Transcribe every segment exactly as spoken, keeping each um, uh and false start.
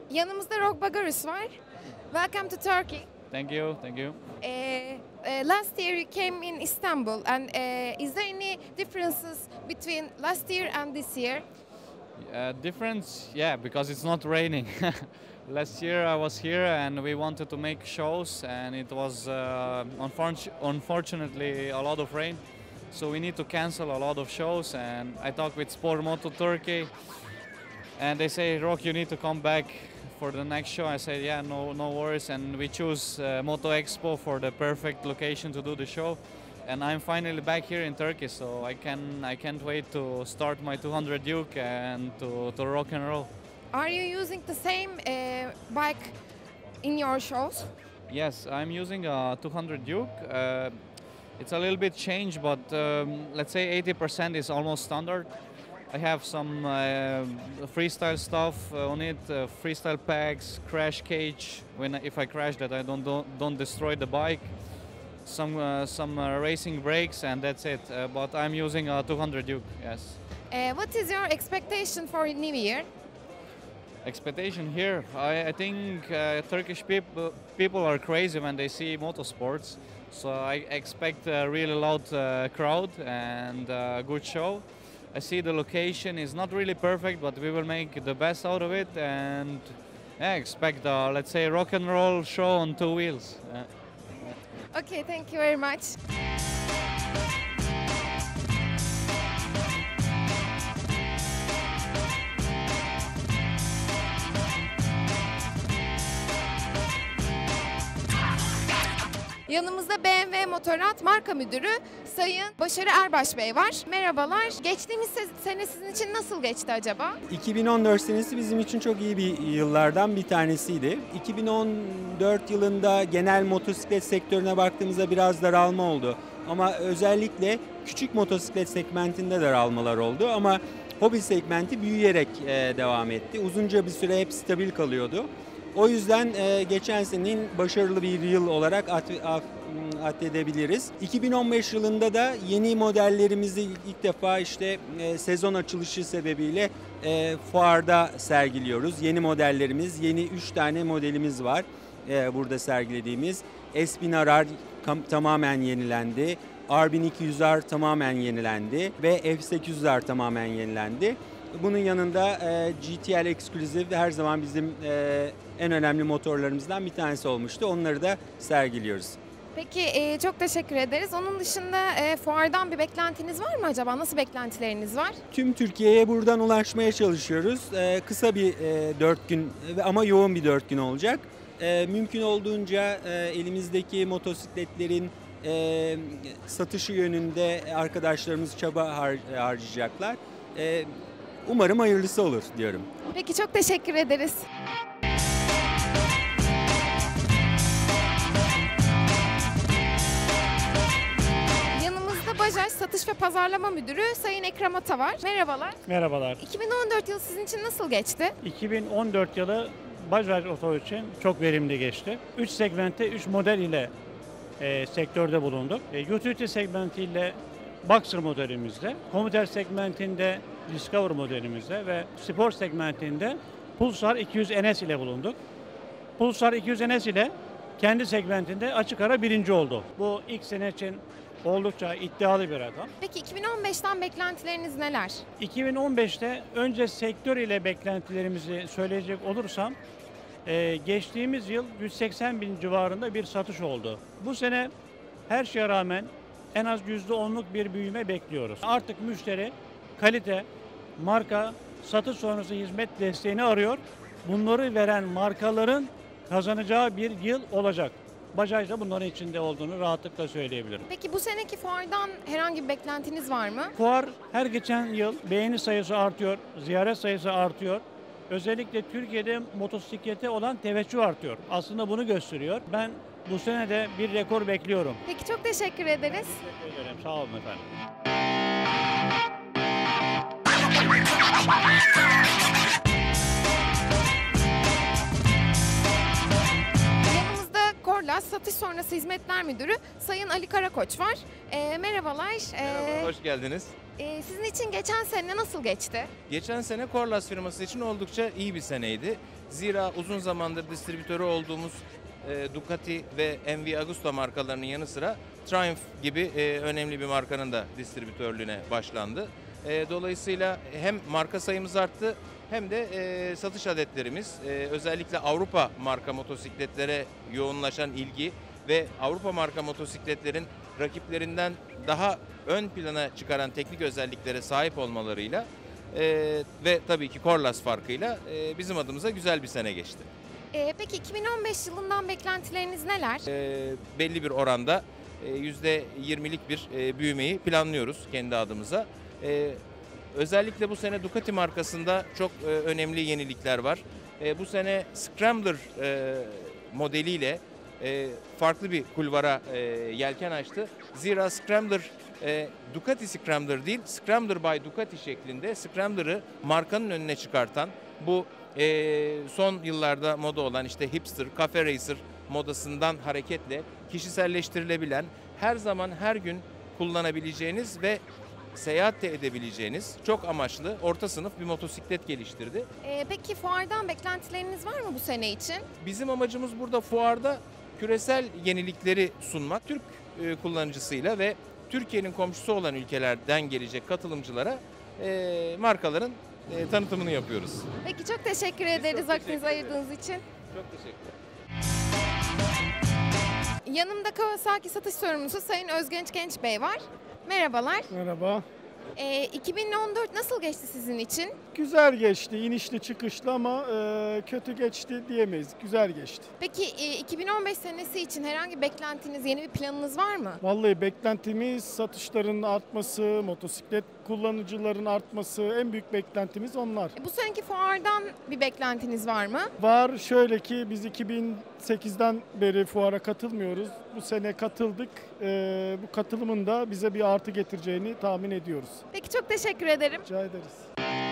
Yanımızda Rok Bagarus var. Welcome to Turkey. Thank you, thank you. Uh, uh, last year you came in Istanbul, and uh, is there any differences between last year and this year? Uh, difference, yeah, because it's not raining. Last year I was here and we wanted to make shows, and it was uh, unfor- unfortunately a lot of rain, so we need to cancel a lot of shows. And I talked with Spor Moto Turkey, and they say, Rok, you need to come back for the next show. I said, yeah, no, no worries, and we choose uh, Moto Expo for the perfect location to do the show. And I'm finally back here in Turkey, so I can I can't wait to start my two hundred Duke and to, to rock and roll. Are you using the same uh, bike in your shows? Yes, I'm using a two hundred Duke. Uh, it's a little bit changed, but um, let's say eighty percent is almost standard. I have some uh, freestyle stuff on it, uh, freestyle packs, crash cage. When if I crash, that I don't don't, don't destroy the bike. Some uh, some uh, racing brakes, and that's it. Uh, but I'm using a two hundred Duke. Yes. Uh, what is your expectation for New Year? Expectation here, I, I think uh, Turkish people people are crazy when they see motorsports. So I expect a really loud uh, crowd and a good show. I see the location is not really perfect, but we will make the best out of it, and yeah, expect a, let's say, rock and roll show on two wheels. Uh, Okay, thank you very much. Yanımızda B M W Motorrad Marka Müdürü Sayın Başarı Erbaş Bey var. Merhabalar. Geçtiğimiz se- sene sizin için nasıl geçti acaba? iki bin on dört senesi bizim için çok iyi bir yıllardan bir tanesiydi. iki bin on dört yılında genel motosiklet sektörüne baktığımızda biraz daralma oldu. Ama özellikle küçük motosiklet segmentinde daralmalar oldu. Ama hobi segmenti büyüyerek devam etti. Uzunca bir süre hep stabil kalıyordu. O yüzden e, geçen senenin başarılı bir yıl olarak atfedebiliriz. iki bin on beş yılında da yeni modellerimizi ilk defa işte e, sezon açılışı sebebiyle e, fuarda sergiliyoruz. Yeni modellerimiz, yeni üç tane modelimiz var e, burada sergilediğimiz. S bin R R tamamen yenilendi. R bin iki yüz R tamamen yenilendi ve F sekiz yüz R tamamen yenilendi. Bunun yanında e, G T L Exclusive her zaman bizim e, en önemli motorlarımızdan bir tanesi olmuştu. Onları da sergiliyoruz. Peki e, çok teşekkür ederiz. Onun dışında e, fuardan bir beklentiniz var mı acaba? Nasıl beklentileriniz var? Tüm Türkiye'ye buradan ulaşmaya çalışıyoruz. E, kısa bir e, dört gün ama yoğun bir dört gün olacak. E, mümkün olduğunca e, elimizdeki motosikletlerin e, satışı yönünde arkadaşlarımız çaba har harcayacaklar. E, Umarım hayırlısı olur diyorum. Peki çok teşekkür ederiz. Yanımızda Bajaj Satış ve Pazarlama Müdürü Sayın Ekrem Ata var. Merhabalar. Merhabalar. iki bin on dört yılı sizin için nasıl geçti? iki bin on dört yılı Bajaj Oto için çok verimli geçti. üç segmentte üç model ile e, sektörde bulunduk. E, utility segmentiyle Boxer modelimizde, komuter segmentinde Discover modelimizde ve spor segmentinde Pulsar iki yüz N S ile bulunduk. Pulsar iki yüz N S ile kendi segmentinde açık ara birinci oldu. Bu ilk sene için oldukça iddialı bir rakam. Peki iki bin on beşten beklentileriniz neler? iki bin on beşte önce sektör ile beklentilerimizi söyleyecek olursam, e, geçtiğimiz yıl yüz seksen bin civarında bir satış oldu. Bu sene her şeye rağmen en az yüzde onluk bir büyüme bekliyoruz. Artık müşteri kalite, marka, satış sonrası hizmet desteğini arıyor. Bunları veren markaların kazanacağı bir yıl olacak. Bajaj da bunların içinde olduğunu rahatlıkla söyleyebilirim. Peki bu seneki fuardan herhangi bir beklentiniz var mı? Fuar her geçen yıl beğeni sayısı artıyor, ziyaret sayısı artıyor. Özellikle Türkiye'de motosiklete olan teveccüh artıyor. Aslında bunu gösteriyor. Ben bu sene de bir rekor bekliyorum. Peki çok teşekkür ederiz. Teşekkür ederim. Sağ olun efendim. Yanımızda Korla satış sonrası sonrası hizmetler müdürü Sayın Ali Karakoç var. E, merhabalar. E, Merhaba, hoş geldiniz. e, sizin için geçen sene nasıl geçti? Geçen sene Corlas firması için oldukça iyi bir seneydi. Zira uzun zamandır distribütörü olduğumuz e, Ducati ve M V Agusta markalarının yanı sıra Triumph gibi e, önemli bir markanın da distribütörlüğüne başlandı. E, dolayısıyla hem marka sayımız arttı hem de e, satış adetlerimiz, e, özellikle Avrupa marka motosikletlere yoğunlaşan ilgi ve Avrupa marka motosikletlerin rakiplerinden daha ön plana çıkaran teknik özelliklere sahip olmalarıyla e, ve tabii ki Corlas farkıyla e, bizim adımıza güzel bir sene geçti. E, peki iki bin on beş yılından beklentileriniz neler? E, belli bir oranda e, yüzde yirmilik bir e, büyümeyi planlıyoruz kendi adımıza. E, özellikle bu sene Ducati markasında çok e, önemli yenilikler var. E, bu sene Scrambler e, modeliyle e, farklı bir kulvara e, yelken açtı. Zira Scrambler e, Ducati Scrambler değil, Scrambler by Ducati şeklinde Scrambler'ı markanın önüne çıkartan, bu e, son yıllarda moda olan işte hipster, cafe racer modasından hareketle kişiselleştirilebilen, her zaman her gün kullanabileceğiniz ve seyahat de edebileceğiniz çok amaçlı orta sınıf bir motosiklet geliştirdi. E, peki fuardan beklentileriniz var mı bu sene için? Bizim amacımız burada fuarda küresel yenilikleri sunmak. Türk e, kullanıcısıyla ve Türkiye'nin komşusu olan ülkelerden gelecek katılımcılara e, markaların e, tanıtımını yapıyoruz. Peki çok teşekkür ederiz çok vaktinizi teşekkür ayırdığınız için. Çok teşekkürler. Yanımda Kawasaki satış sorumlusu Sayın Özgenç Genç Bey var. Merhabalar. Merhaba. E, iki bin on dört nasıl geçti sizin için? Güzel geçti, inişli çıkışlı ama e, kötü geçti diyemeyiz. Güzel geçti. Peki e, iki bin on beş senesi için herhangi bir beklentiniz, yeni bir planınız var mı? Vallahi beklentimiz satışların artması, motosiklet kullanıcıların artması, en büyük beklentimiz onlar. E, bu seneki fuardan bir beklentiniz var mı? Var şöyle ki biz iki bin sekizden beri fuara katılmıyoruz. Bu sene katıldık. E, bu katılımın da bize bir artı getireceğini tahmin ediyoruz. Peki çok teşekkür ederim. Rica ederiz.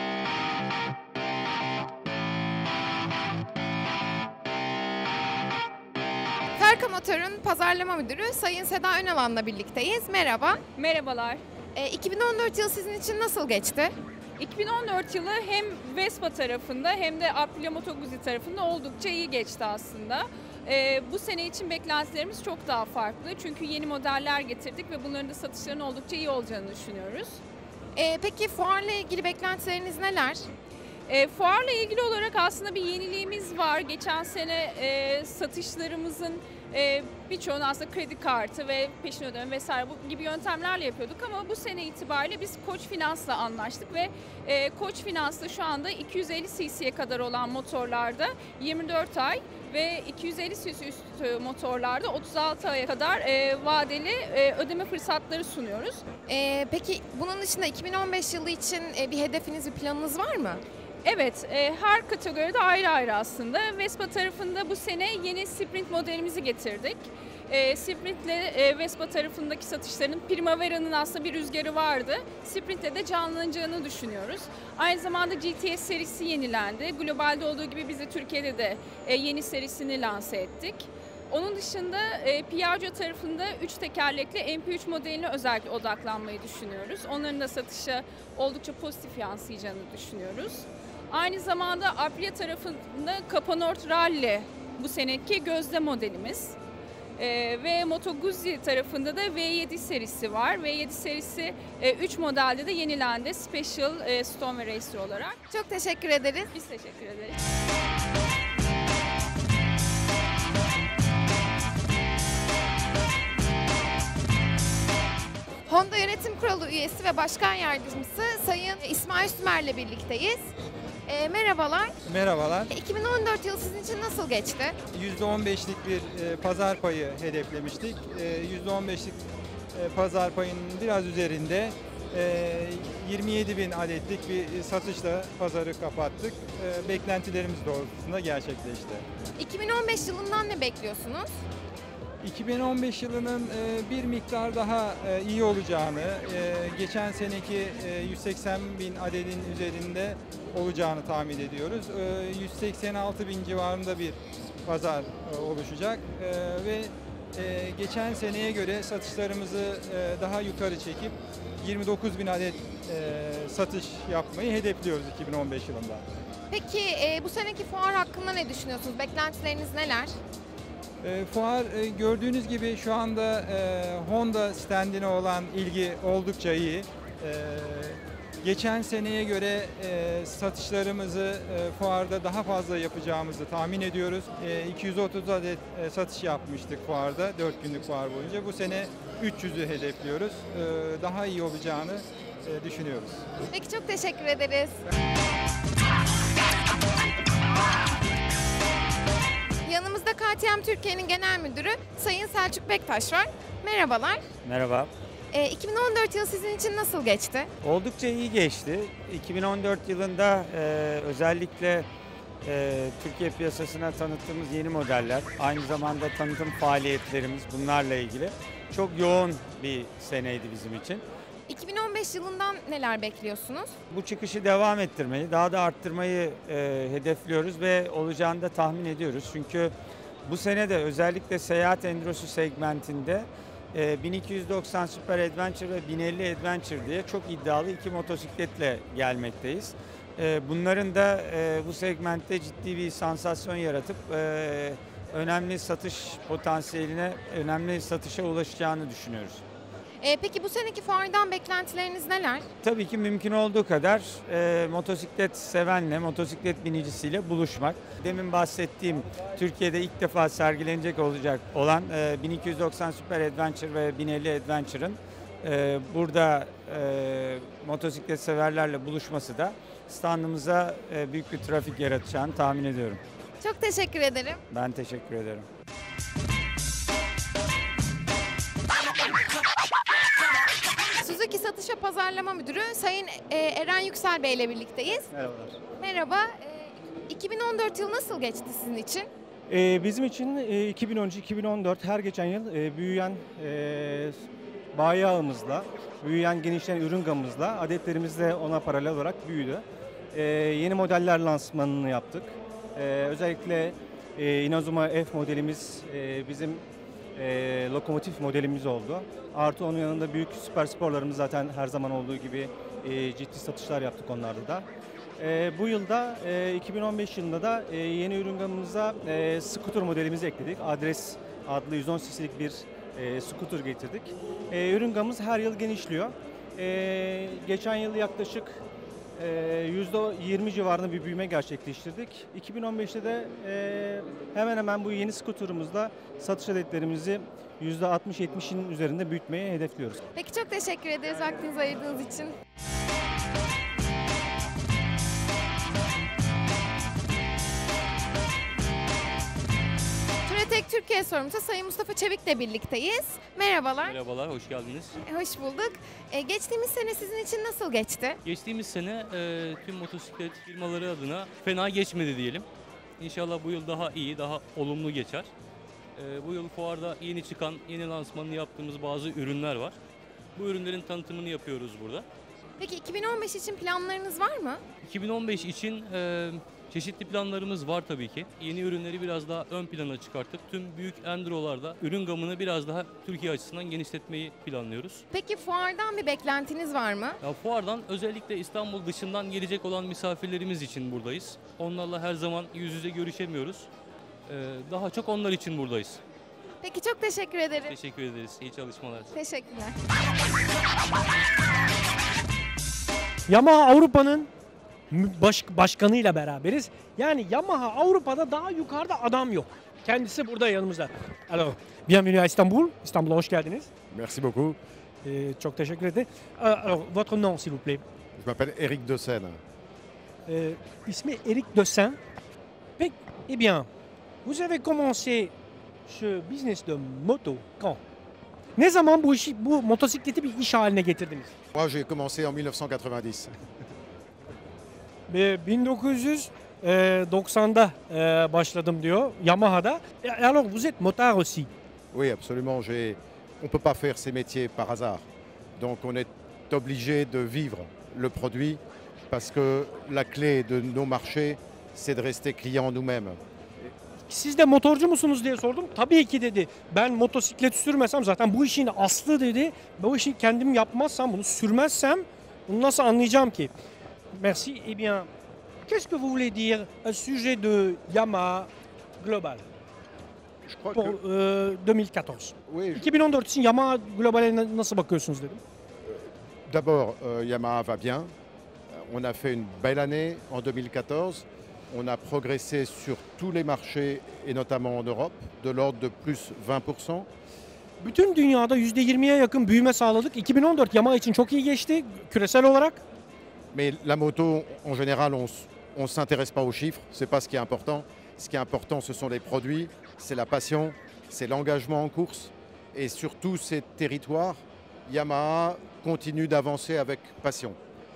Ferka Motor'un pazarlama müdürü Sayın Seda Önalan'la birlikteyiz. Merhaba. Merhabalar. E, iki bin on dört yıl sizin için nasıl geçti? iki bin on dört yılı hem Vespa tarafında hem de Aprilia Moto Guzzi tarafında oldukça iyi geçti aslında. Ee, bu sene için beklentilerimiz çok daha farklı. Çünkü yeni modeller getirdik ve bunların da satışlarının oldukça iyi olacağını düşünüyoruz. E, peki fuarla ilgili beklentileriniz neler? E, fuarla ilgili olarak aslında bir yeniliğimiz var. Geçen sene e, satışlarımızın e, birçoğunu aslında kredi kartı ve peşin ödeme vesaire bu gibi yöntemlerle yapıyorduk ama bu sene itibariyle biz Koç Finans'la anlaştık ve e, Koç Finans'ta şu anda iki yüz elli cc'ye kadar olan motorlarda yirmi dört ay ve iki yüz elli cc üstü motorlarda otuz altı aya kadar e, vadeli e, ödeme fırsatları sunuyoruz. E, peki bunun dışında iki bin on beş yılı için e, bir hedefiniz, bir planınız var mı? Evet, e, her kategoride ayrı ayrı aslında. Vespa tarafında bu sene yeni Sprint modelimizi getirdik. E, Sprint'le e, Vespa tarafındaki satışların Primavera'nın aslında bir rüzgarı vardı. Sprint'le de canlanacağını düşünüyoruz. Aynı zamanda G T S serisi yenilendi. Globalde olduğu gibi biz de Türkiye'de de e, yeni serisini lanse ettik. Onun dışında e, Piaggio tarafında üç tekerlekli M P üç modeline özellikle odaklanmayı düşünüyoruz. Onların da satışa oldukça pozitif yansıyacağını düşünüyoruz. Aynı zamanda Aprilia tarafında Capanort Rally bu seneki gözde modelimiz. Ee, ve Moto Guzzi tarafında da V yedi serisi var. V yedi serisi üç e, modelde de yenilendi. Special, e, Stone ve Racer olarak. Çok teşekkür ederiz. Biz teşekkür ederiz. Honda Yönetim Kurulu üyesi ve başkan yardımcısı Sayın İsmail Sümer'le birlikteyiz. E, merhabalar. Merhabalar. iki bin on dört yılı sizin için nasıl geçti? yüzde on beşlik bir e, pazar payı hedeflemiştik. E, yüzde on beşlik e, pazar payının biraz üzerinde e, yirmi yedi bin adetlik bir satışla pazarı kapattık. E, beklentilerimiz doğrultusunda gerçekleşti. iki bin on beş yılından ne bekliyorsunuz? iki bin on beş yılının e, bir miktar daha e, iyi olacağını, e, geçen seneki e, yüz seksen bin adedin üzerinde olacağını tahmin ediyoruz. E, yüz seksen altı bin civarında bir pazar e, oluşacak e, ve e, geçen seneye göre satışlarımızı e, daha yukarı çekip yirmi dokuz bin adet e, satış yapmayı hedefliyoruz iki bin on beş yılında. Peki e, bu seneki fuar hakkında ne düşünüyorsunuz? Beklentileriniz neler? E, fuar e, gördüğünüz gibi şu anda e, Honda standine olan ilgi oldukça iyi. E, geçen seneye göre e, satışlarımızı e, fuarda daha fazla yapacağımızı tahmin ediyoruz. E, iki yüz otuz adet e, satış yapmıştık fuarda dört günlük fuar boyunca. Bu sene üç yüzü hedefliyoruz. E, daha iyi olacağını e, düşünüyoruz. Peki çok teşekkür ederiz. Yanımızda K T M Türkiye'nin genel müdürü Sayın Selçuk Bektaş var. Merhabalar. Merhaba. E, iki bin on dört yılı sizin için nasıl geçti? Oldukça iyi geçti. iki bin on dört yılında e, özellikle e, Türkiye piyasasına tanıttığımız yeni modeller, aynı zamanda tanıtım faaliyetlerimiz bunlarla ilgili çok yoğun bir seneydi bizim için. iki bin on beş yılından neler bekliyorsunuz? Bu çıkışı devam ettirmeyi, daha da arttırmayı e, hedefliyoruz ve olacağını da tahmin ediyoruz. Çünkü bu sene de özellikle seyahat endürosu segmentinde e, bin iki yüz doksan Super Adventure ve bin elli Adventure diye çok iddialı iki motosikletle gelmekteyiz. E, bunların da e, bu segmentte ciddi bir sansasyon yaratıp e, önemli satış potansiyeline, önemli satışa ulaşacağını düşünüyoruz. E, peki bu seneki fuardan beklentileriniz neler? Tabii ki mümkün olduğu kadar e, motosiklet sevenle, motosiklet binicisiyle buluşmak. Demin bahsettiğim Türkiye'de ilk defa sergilenecek olacak olan e, bin iki yüz doksan Super Adventure ve bin elli Adventure'ın e, burada e, motosiklet severlerle buluşması da standımıza e, büyük bir trafik yaratacağını tahmin ediyorum. Çok teşekkür ederim. Ben teşekkür ederim. Suzuki Satış ve Pazarlama Müdürü Sayın e, Eren Yüksel Bey ile birlikteyiz. Merhabalar. Merhaba. E, iki bin on dört yılı nasıl geçti sizin için? Ee, bizim için e, iki bin on üç iki bin on dört her geçen yıl e, büyüyen e, bayi ağımızla, büyüyen genişleyen ürün gamımızla adetlerimiz de ona paralel olarak büyüdü. E, yeni modeller lansmanını yaptık. E, özellikle e, Inazuma F modelimiz e, bizim e, lokomotif modelimiz oldu. Artı onun yanında büyük süper sporlarımız zaten her zaman olduğu gibi e, ciddi satışlar yaptık onlarda da. E, bu yılda e, iki bin on beş yılında da e, yeni ürün gamımıza e, scooter modelimizi ekledik. Adres adlı yüz on cc'lik bir e, scooter getirdik. E, ürün gamımız her yıl genişliyor. E, geçen yıl yaklaşık e, yüzde yirmi civarında bir büyüme gerçekleştirdik. iki bin on beşte de e, hemen hemen bu yeni scooter'ımızla satış adetlerimizi yüzde altmış yetmişin üzerinde büyütmeyi hedefliyoruz. Peki çok teşekkür ederiz vaktinizi ayırdığınız için. Touretek Türkiye sorumlusu Sayın Mustafa Çevik'le birlikteyiz. Merhabalar. Merhabalar, hoş geldiniz. E, Hoş bulduk. E, geçtiğimiz sene sizin için nasıl geçti? Geçtiğimiz sene e, tüm motosiklet firmaları adına fena geçmedi diyelim. İnşallah bu yıl daha iyi, daha olumlu geçer. E, bu yıl fuarda yeni çıkan, yeni lansmanını yaptığımız bazı ürünler var. Bu ürünlerin tanıtımını yapıyoruz burada. Peki iki bin on beş için planlarınız var mı? iki bin on beş için e, çeşitli planlarımız var tabii ki. Yeni ürünleri biraz daha ön plana çıkartıp tüm büyük endrolarda ürün gamını biraz daha Türkiye açısından genişletmeyi planlıyoruz. Peki fuardan bir beklentiniz var mı? Ya fuardan özellikle İstanbul dışından gelecek olan misafirlerimiz için buradayız. Onlarla her zaman yüz yüze görüşemiyoruz. Ee, daha çok onlar için buradayız. Peki çok teşekkür ederim. Teşekkür ederiz. İyi çalışmalar. Teşekkürler. Yamaha Avrupa'nın baş, başkanıyla beraberiz. Yani Yamaha Avrupa'da daha yukarıda adam yok. Kendisi burada yanımızda. Alors, bienvenue à Istanbul. İstanbul'a hoş geldiniz. Merci beaucoup. Ee, çok teşekkür ederim. Alors, votre nom s'il vous plaît. Je m'appelle Eric De Seine. Ee, ismi Eric De Seine. Peki, eh bien, vous avez commencé ce business de moto quand? Ne zaman bu işi, bu motosikleti bir iş haline getirdiniz? Moi, j'ai commencé en mille neuf cent quatre-vingt-dix. bin dokuz yüz doksanda başladım diyor Yamaha'da. Et alors vous êtes motard aussi. Oui, absolument. J'ai... On ne peut pas faire ces métiers par hasard. Donc, on est obligé de vivre le produit parce que la clé de nos marchés, c'est de rester client nous-mêmes. siz de motorcu musunuz diye sordum. Tabii ki dedi. Ben motosiklet sürmesem zaten bu işin aslı dedi. Bu işi kendim yapmazsam, bunu sürmezsem bunu nasıl anlayacağım ki? Merci. Eh bien, qu'est-ce que vous voulez dire au sujet de Yamaha Global Je crois pour que euh, deux mille quatorze? oui, je- iki bin on dört için Yamaha Global'e na- nasıl bakıyorsunuz dedim. d'abord, euh, Yamaha va bien. On a fait une belle année en deux mille quatorze. On a progressé sur tous les marchés et notamment en Europe, de l'ordre de plus vingt pour cent. Bütün dünyada yüzde yirmiye yakın büyüme sağladık. iki bin on dört Yamaha için çok iyi geçti küresel olarak. Mais la moto, en général, on ne s'intéresse pas aux chiffres, c'est pas ce qui est important. Ce qui est important, ce sont les produits, c'est la passion, c'est l'engagement en course. Et sur tous ces territoires, Yamaha continue d'avancer avec passion.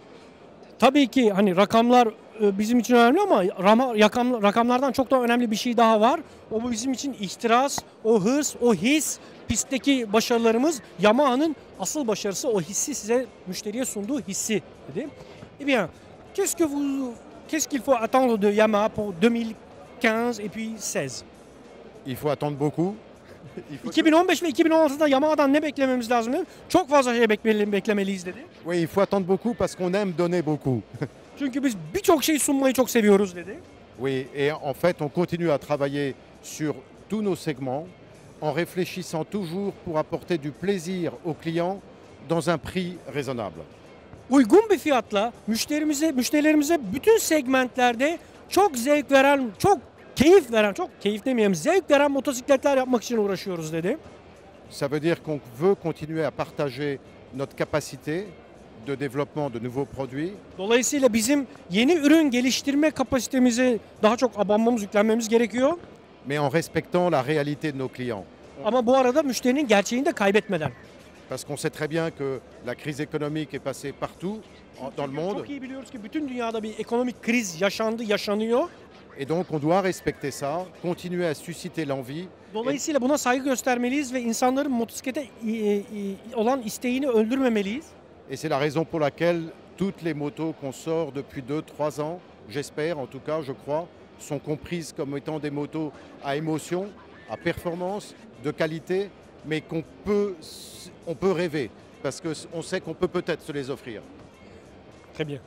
Tabii ki hani rakamlar e, bizim için önemli ama rama- rakam, rakamlardan çok daha önemli bir şey daha var. O bu bizim için ihtiras, o hırs, o his, pistteki başarılarımız, Yamaha'nın asıl başarısı o hissi size müşteriye sunduğu hissi dedi. Eh bien, qu'est-ce que vous qu'est-ce qu'il faut attendre de Yamaha pour deux mille quinze et puis seize? Il faut attendre beaucoup. Il faut- iki bin on beş ve iki bin on altıda Yamaha'dan ne beklememiz lazım dedi. Çok fazla şey beklemeli- beklemeliyiz dedi. Oui, il faut attendre beaucoup parce qu'on aime donner beaucoup. Çünkü biz birçok şey sunmayı çok seviyoruz dedi. Oui, et en fait, on continue à travailler sur tous nos segments en réfléchissant toujours pour apporter du plaisir aux clients dans un prix raisonnable. Uygun bir fiyatla müşterimize, müşterilerimize bütün segmentlerde çok zevk veren, çok keyif veren, çok keyif demeyelim, zevk veren motosikletler yapmak için uğraşıyoruz dedi. Ça veut dire qu'on veut continuer à partager notre capacité de développement de nouveaux produits Dolayısıyla bizim yeni ürün geliştirme kapasitemize daha çok abanmamız, yüklenmemiz gerekiyor. mais en respectant la réalité de nos clients. Ama bu arada müşterinin gerçeğini de kaybetmeden. Parce qu'on sait très bien que la crise économique est passée partout en- dans le monde. Çok iyi biliyoruz ki bütün dünyada bir ekonomik kriz yaşandı, yaşanıyor. Et donc on doit respecter ça, continuer à susciter l'envie. Dolayısıyla buna saygı göstermeliyiz ve insanların motosiklete e, e, olan isteğini öldürmemeliyiz. Et c'est la raison pour laquelle toutes les motos qu'on sort depuis deux trois ans, j'espère en tout cas, je crois, sont comprises comme étant des motos à émotion, à performance, de qualité, mais qu'on peut, on peut rêver parce qu'on sait qu'on peut peut-être se les offrir. Très bien.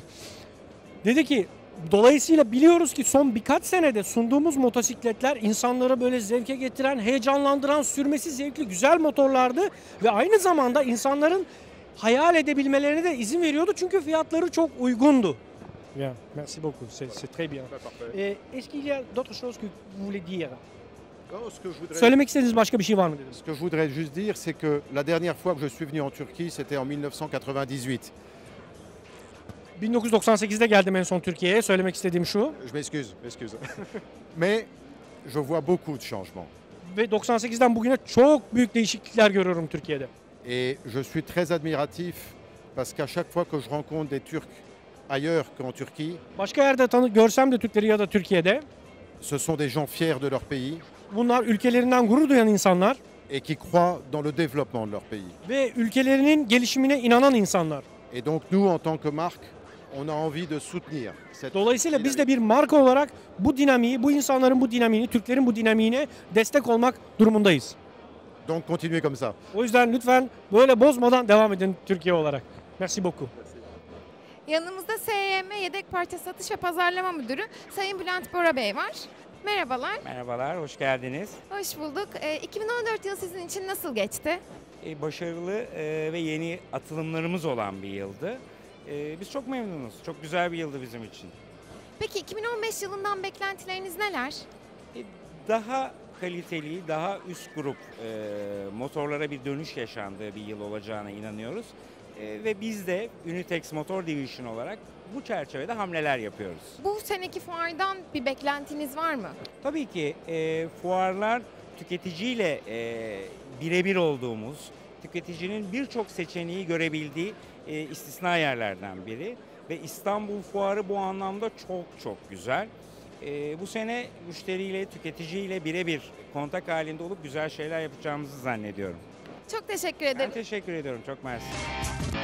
Dedi ki dolayısıyla biliyoruz ki son birkaç senede sunduğumuz motosikletler insanlara böyle zevke getiren, heyecanlandıran, sürmesi zevkli güzel motorlardı ve aynı zamanda insanların hayal edebilmelerine de izin veriyordu çünkü fiyatları çok uygundu. Bien, merci beaucoup, c'est c'est très bien. Et est-ce qu'il y a d'autres choses que vous voulez dire? Non, ce que je voudrais- Söylemek istediğiniz başka bir şey var mı dedim. Ce que je voudrais juste dire, c'est que la dernière fois que je suis venu en Turquie, c'était en mille neuf cent quatre-vingt-dix-huit. bin dokuz yüz doksan sekizde geldim en son Türkiye'ye. Söylemek istediğim şu. Je m'excuse, m'excuse. Mais je vois beaucoup de changements. Ve doksan sekizden bugüne çok büyük değişiklikler görüyorum Türkiye'de. Et je suis très admiratif parce qu'à chaque fois que je rencontre des Turcs ailleurs qu'en Turquie, Başka yerde tanı görsem de Türkleri ya da Türkiye'de ce sont des gens fiers de leur pays bunlar ülkelerinden gurur duyan insanlar et qui croient dans le développement de leur pays. ve ülkelerinin gelişimine inanan insanlar. Et donc nous, en tant que marque, on a envie de soutenir cette Dolayısıyla biz de bir marka olarak bu dinamiği, bu insanların bu dinamiğini, Türklerin bu dinamiğine destek olmak durumundayız. Donc continuez comme ça. O yüzden lütfen böyle bozmadan devam edin Türkiye olarak. Merci beaucoup. Yanımızda S Y M Yedek Parça Satış ve Pazarlama Müdürü Sayın Bülent Bora Bey var. Merhabalar, Merhabalar, hoş geldiniz. hoş bulduk. Ee, iki bin on dört yılı sizin için nasıl geçti? E, başarılı e, ve yeni atılımlarımız olan bir yıldı. E, biz çok memnunuz. Çok güzel bir yıldı bizim için. Peki iki bin on beş yılından beklentileriniz neler? E, daha kaliteli, daha üst grup e, motorlara bir dönüş yaşandığı bir yıl olacağına inanıyoruz. E, ve biz de Unitex Motor Division olarak bu çerçevede hamleler yapıyoruz. Bu seneki fuardan bir beklentiniz var mı? Tabii ki e, fuarlar tüketiciyle e, birebir olduğumuz, tüketicinin birçok seçeneği görebildiği e, istisna yerlerden biri. Ve İstanbul Fuarı bu anlamda çok çok güzel. E, bu sene müşteriyle, tüketiciyle birebir kontak halinde olup güzel şeyler yapacağımızı zannediyorum. Çok teşekkür ederim. Ben teşekkür ediyorum, çok mersi.